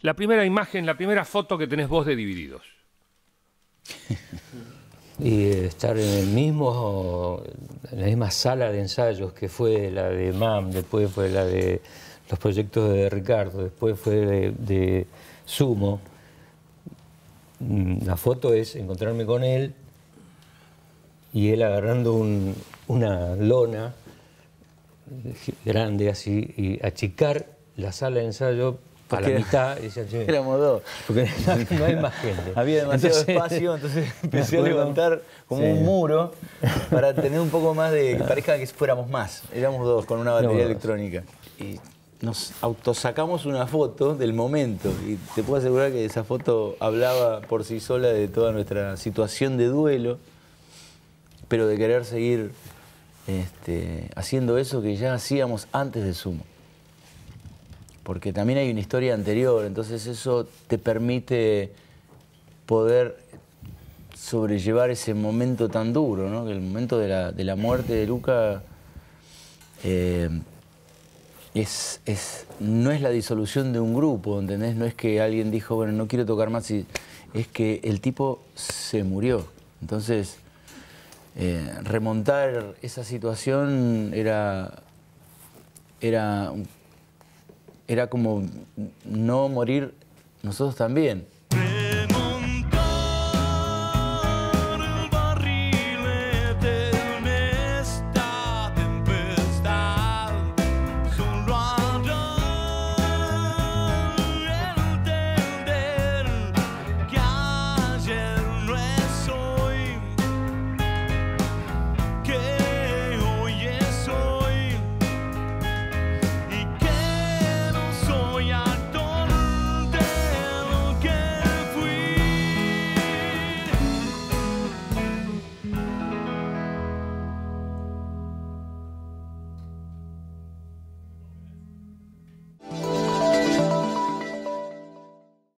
la primera imagen, la primera foto que tenés vos de Divididos. Y estar en la misma sala de ensayos que fue la de MAM, después fue la de los proyectos de Ricardo, después fue de Sumo. La foto es encontrarme con él y él agarrando una lona grande así y achicar la sala de ensayo a la mitad. Y decía, che, éramos dos. porque no hay más gente. Había demasiado espacio, entonces empecé a levantar como un muro para tener un poco más de... que parezca que fuéramos más. Éramos dos con una batería electrónica. Y nos autosacamos una foto del momento. Y te puedo asegurar que esa foto hablaba por sí sola de toda nuestra situación de duelo, pero de querer seguir haciendo eso que ya hacíamos antes de Sumo. Porque también hay una historia anterior, entonces eso te permite poder sobrellevar ese momento tan duro, ¿no? El momento de la muerte de Luca no es la disolución de un grupo, ¿entendés? No es que alguien dijo, bueno, no quiero tocar más, es que el tipo se murió. Entonces, remontar esa situación era como no morir nosotros también.